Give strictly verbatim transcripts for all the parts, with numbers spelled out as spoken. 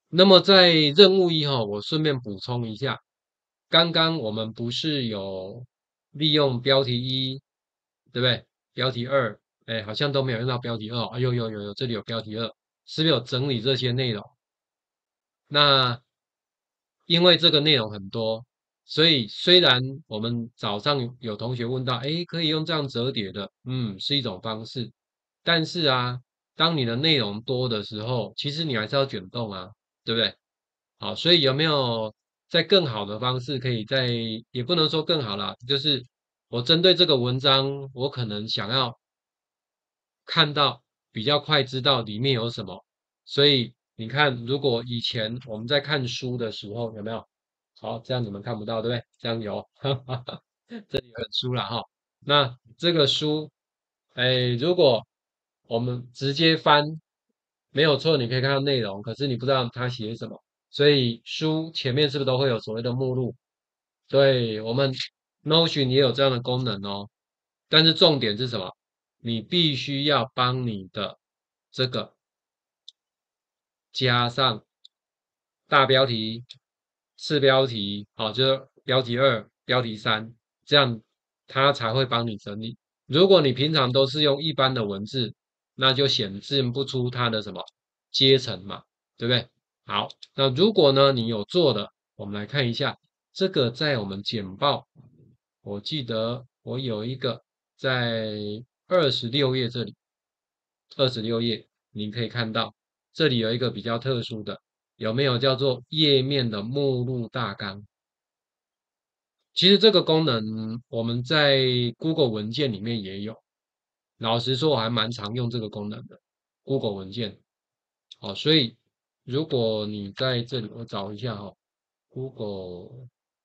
那么在任务一哈，我顺便补充一下，刚刚我们不是有利用标题一，对不对？标题二，哎，好像都没有用到标题二哦，哎有有有有，这里有标题二，是不是有整理这些内容？那因为这个内容很多，所以虽然我们早上有同学问到，诶，可以用这样折叠的，嗯，是一种方式。但是啊，当你的内容多的时候，其实你还是要卷动啊，对不对？好，所以有没有在更好的方式，可以在，也不能说更好啦，就是我针对这个文章，我可能想要看到比较快知道里面有什么。所以你看，如果以前我们在看书的时候，有没有？好，这样你们看不到，对不对？这样有，这里有本书了哈。那这个书，哎，如果我们直接翻，没有错，你可以看到内容，可是你不知道它写什么。所以书前面是不是都会有所谓的目录？对，我们 Notion 也有这样的功能哦。但是重点是什么？你必须要帮你的这个加上大标题、次标题，好，就是标题二、标题三，这样它才会帮你整理。如果你平常都是用一般的文字，那就显示不出它的什么阶层嘛，对不对？好，那如果呢你有做的，我们来看一下这个在我们简报，我记得我有一个在二十六页这里，二十六页你可以看到这里有一个比较特殊的，有没有叫做页面的目录大纲？其实这个功能我们在 Google 文件里面也有，老实说我还蛮常用这个功能的 Google 文件。好，所以如果你在这里，我找一下哈，Google，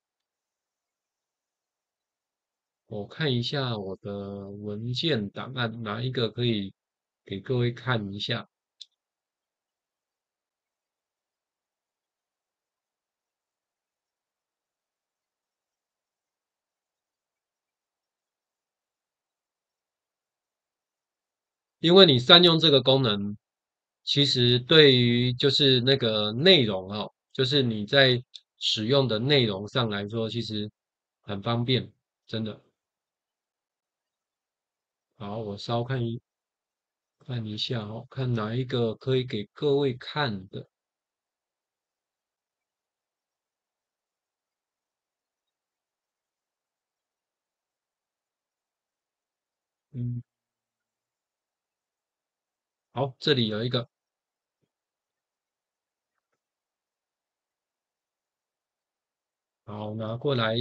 我看一下我的文件档案哪一个可以给各位看一下。因为你善用这个功能，其实对于就是那个内容哦，就是你在使用的内容上来说，其实很方便，真的。好，我稍看一看一下哦，看哪一个可以给各位看的。嗯，好，这里有一个，好，拿过来，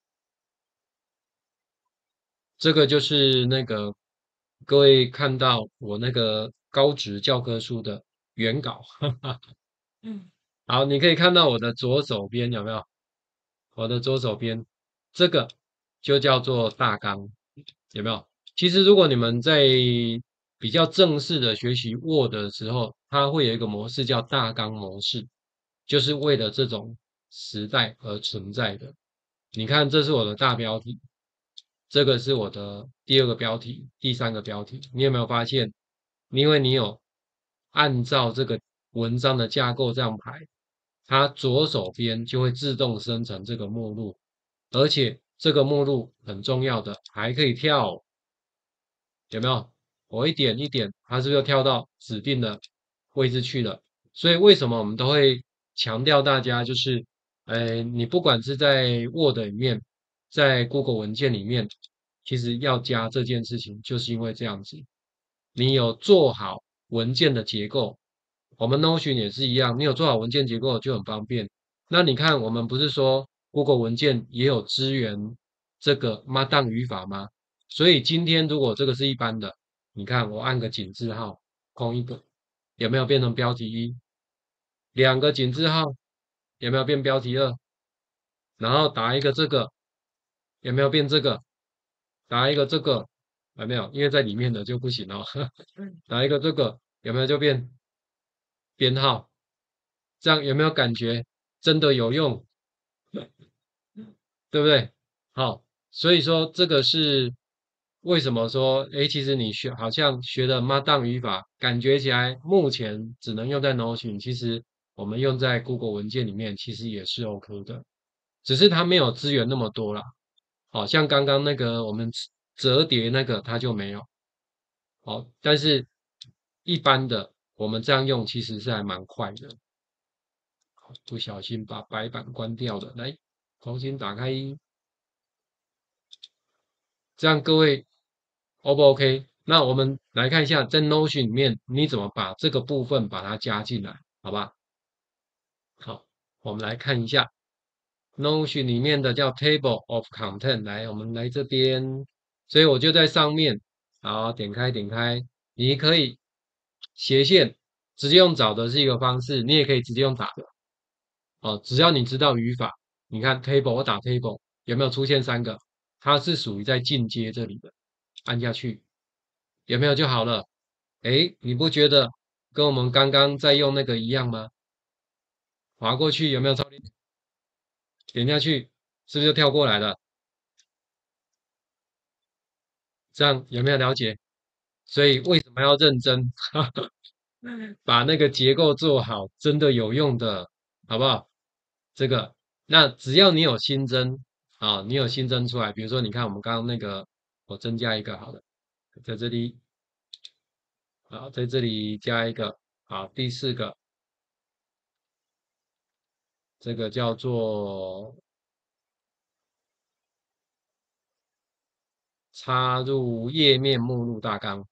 这个就是那个各位看到我那个高职教科书的原稿。嗯，好，你可以看到我的左手边有没有？我的左手边这个就叫做大纲，有没有？其实如果你们在比较正式的学习 Word 的时候，它会有一个模式叫大纲模式，就是为了这种时代而存在的。你看，这是我的大标题，这个是我的第二个标题，第三个标题。你有没有发现？因为你有按照这个文章的架构这样排，它左手边就会自动生成这个目录，而且这个目录很重要的，还可以跳，有没有？我一点一点，它是不是又跳到指定的位置去了？所以为什么我们都会强调大家就是，呃，你不管是在 Word 里面，在 Google 文件里面，其实要加这件事情，就是因为这样子，你有做好文件的结构，我们 Notion 也是一样，你有做好文件结构就很方便。那你看，我们不是说 Google 文件也有支援这个 Markdown 语法吗？所以今天如果这个是一般的，你看我按个井字号，空一个，有没有变成标题一？两个井字号有没有变标题二？然后打一个这个有没有变这个？打一个这个有没有？因为在里面的就不行哦。打一个这个有没有就变编号？这样有没有感觉真的有用？对不对？好，所以说这个是为什么说，诶，其实你学好像学的 Markdown 语法，感觉起来目前只能用在 Notion，其实我们用在 Google 文件里面，其实也是 OK 的，只是它没有资源那么多啦。好像刚刚那个我们折叠那个它就没有。好，但是一般的我们这样用其实是还蛮快的。不小心把白板关掉了，来重新打开，这样各位 O 不 OK？那我们来看一下，在 Notion 里面你怎么把这个部分把它加进来，好吧？好，我们来看一下 Notion 里面的叫 Table of Content，来，我们来这边，所以我就在上面，好，点开点开，你可以斜线直接用找的是一个方式，你也可以直接用打的。哦，只要你知道语法，你看 table 我打 table 有没有出现三个？它是属于在进阶这里的，按下去有没有就好了？诶，你不觉得跟我们刚刚在用那个一样吗？划过去有没有超点下去是不是就跳过来了？这样有没有了解？所以为什么要认真？把那个结构做好，真的有用的，好不好？这个，那只要你有新增啊，你有新增出来，比如说你看我们刚刚那个，我增加一个好了，在这里，啊，在这里加一个，好，第四个，这个叫做插入页面目录大纲，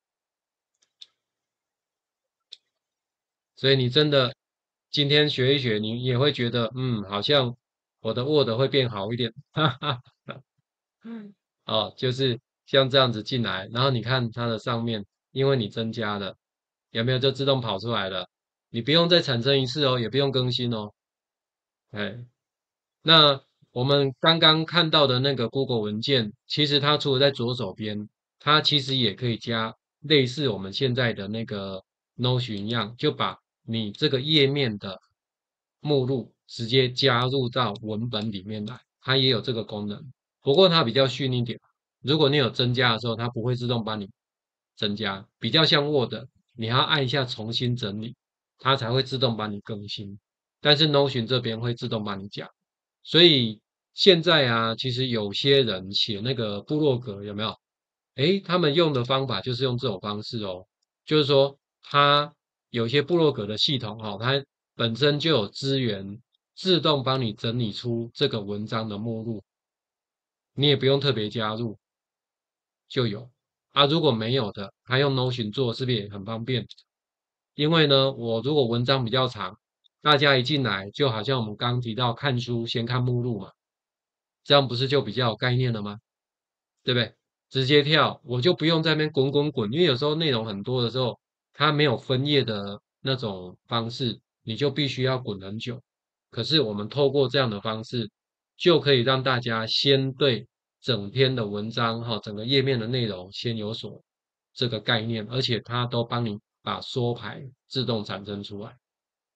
所以你真的今天学一学，你也会觉得，嗯，好像我的 Word 会变好一点，哈哈。嗯，哦，就是像这样子进来，然后你看它的上面，因为你增加了，有没有就自动跑出来了？你不用再产生一次哦，也不用更新哦。哎，那我们刚刚看到的那个 Google 文件，其实它除了在左手边，它其实也可以加类似我们现在的那个 Notion 一样，就把你这个页面的目录直接加入到文本里面来，它也有这个功能。不过它比较逊一点，如果你有增加的时候，它不会自动帮你增加，比较像 Word，你还要按一下重新整理，它才会自动帮你更新。但是 Notion 这边会自动帮你加。所以现在啊，其实有些人写那个部落格有没有？诶，他们用的方法就是用这种方式哦，就是说他有些部落格的系统哦，它本身就有资源自动帮你整理出这个文章的目录，你也不用特别加入就有啊。如果没有的，他用 Notion 做是不是也很方便？因为呢，我如果文章比较长，大家一进来就好像我们刚提到看书先看目录嘛。这样不是就比较有概念了吗？对不对？直接跳，我就不用在那边滚滚滚，因为有时候内容很多的时候，它没有分页的那种方式，你就必须要滚很久。可是我们透过这样的方式，就可以让大家先对整篇的文章哈，整个页面的内容先有所这个概念，而且它都帮你把缩排自动产生出来。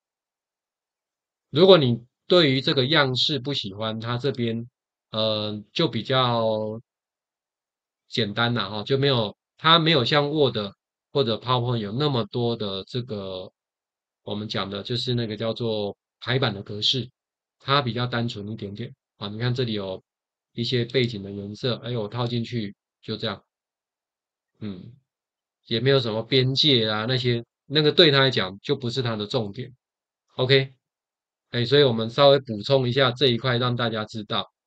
如果你对于这个样式不喜欢，它这边呃就比较简单啦哈，就没有它没有像 Word 或者 PowerPoint 有那么多的这个我们讲的就是那个叫做排版的格式，它比较单纯一点点啊。你看这里有一些背景的颜色，哎，我套进去就这样，嗯，也没有什么边界啊那些，那个对他来讲就不是他的重点。OK，哎，所以我们稍微补充一下这一块，让大家知道。